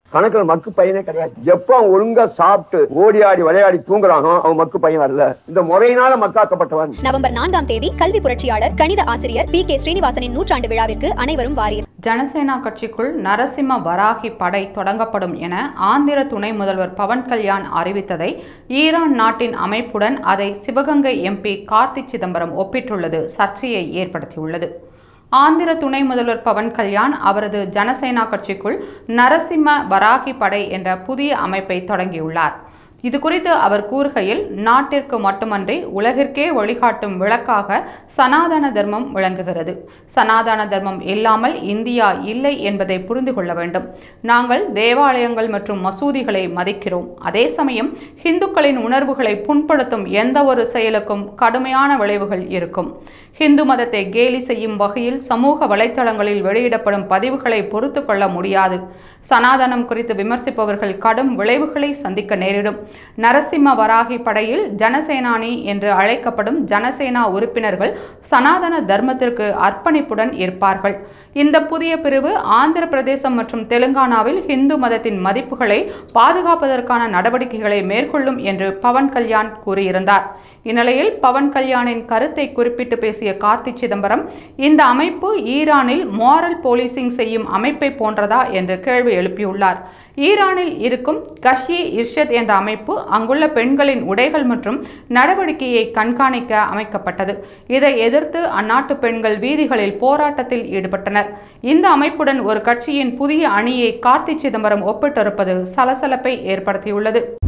கணக்குல மக்கு பையனே கிடையாது. எப்ப அவன் ஒழுங்கா சாப்பிட்டு ஓடி ஆடி விளையாடி தூங்குறானோ அவன் மக்கு பையன் வரல. இந்த முறையினால மக்காக்கப்பட்டவன். நவம்பர் 4ஆம் தேதி கல்வி புரட்சியாளர் கணித ஆசிரியர் பி கே ஸ்ரீனிவாசனின் நூற்றாண்டு விழாவிற்கு அனைவரும் வாரீர். ஜனசேனா கட்சிக்குள் நரசிம்ம வராகி படை தொடங்கப்படும் என ஆந்திர துணை முதல்வர் பவன் கல்யாண் அறிவித்ததை ஈரான் நாட்டின் அமைப்புடன் அதை சிவகங்கை எம்பி கார்த்தி சிதம்பரம் ஒப்பிட்டுள்ளது சர்ச்சையை ஏற்படுத்தியுள்ளது. ஆந்திர துணை முதல்வர் பவன் கல்யாண் அவரது ஜனசேனா கட்சிக்குள் நரசிம்ம வராகி படை என்ற புதிய அமைப்பை தொடங்கியுள்ளார். இது குறித்து அவர் கூறுகையில், நாட்டிற்கு மட்டுமன்றி உலகிற்கே வழிகாட்டும் விளக்காக சனாதன தர்மம் விளங்குகிறது. சனாதன தர்மம் இல்லாமல் இந்தியா இல்லை என்பதை புரிந்து கொள்ள வேண்டும். நாங்கள் தேவாலயங்கள் மற்றும் மசூதிகளை மதிக்கிறோம். அதே சமயம் இந்துக்களின் உணர்வுகளை புண்படுத்தும் எந்த ஒரு செயலுக்கும் கடுமையான விளைவுகள் இருக்கும். இந்து மதத்தை கேலி செய்யும் வகையில் சமூக வலைத்தளங்களில் வெளியிடப்படும் பதிவுகளை பொறுத்து கொள்ள முடியாது. சனாதனம் குறித்து விமர்சிப்பவர்கள் கடும் விளைவுகளை சந்திக்க நேரிடும். நரசிம்ம வராகி படையில் ஜனசேனானி என்று அழைக்கப்படும் ஜனசேனா உறுப்பினர்கள் சனாதன தர்மத்திற்கு அர்ப்பணிப்புடன் இருப்பார்கள். இந்த புதிய பிரிவு ஆந்திர பிரதேசம் மற்றும் தெலுங்கானாவில் இந்து மதத்தின் மதிப்புகளை பாதுகாப்பதற்கான நடவடிக்கைகளை மேற்கொள்ளும் என்று பவன் கல்யாண் கூறியிருந்தார். இந்நிலையில் பவன் கல்யாணின் கருத்தை குறிப்பிட்டு பேசிய கார்த்தி சிதம்பரம், இந்த அமைப்பு ஈரானில் மாரல் போலீசிங் செய்யும் அமைப்பை போன்றதா என்று கேள்வி எழுப்பியுள்ளார். ஈரானில் இருக்கும் கஷ்யே இர்ஷத் என்ற அமைப்பு அங்குள்ள பெண்களின் உடைகள் மற்றும் நடவடிக்கையை கண்காணிக்க அமைக்கப்பட்டது. இதை எதிர்த்து அந்நாட்டு பெண்கள் வீதிகளில் போராட்டத்தில் ஈடுபட்டனர். இந்த அமைப்புடன் ஒரு கட்சியின் புதிய அணியை கார்த்தி சிதம்பரம் ஒப்பிட்டிருப்பது சலசலப்பை ஏற்படுத்தியுள்ளது.